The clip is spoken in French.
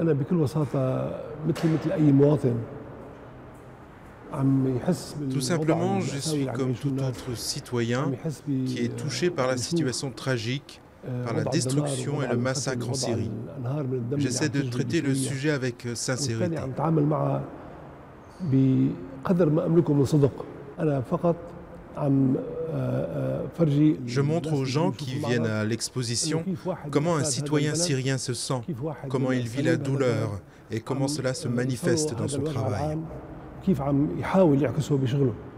أنا بكل بساطة مثل أي مواطن عم يحس Tout بالوضع simplement, je المأساوي suis اللي عم comme يعيشوه tout الناس، autre عم citoyen يحس qui est touché par la عم يشوف situation tragique, par la وضع الدمار destruction et ووضع le القتل massacre en ووضع Syrie. الأنهار من الدم اللي J'essaie عم de تجري traiter le بسوريا، sujet avec وبالتالي sincérité. عم أتعامل معها بقدر ما أملكه من صدق. أنا فقط عم فرجي Je montre الناس aux اللي gens بيجوا qui يشوفوا viennent المعرض à إنه l'exposition كيف واحد من comment un أفراد هذا citoyen البلد، syrien se sent, كيف واحد comment il من vit la صليب هذا البلد douleur et comment عم cela se يصلوا manifeste dans هذا son الوجع travail. والعام، كيف عم يحاول يعكسه بشغله.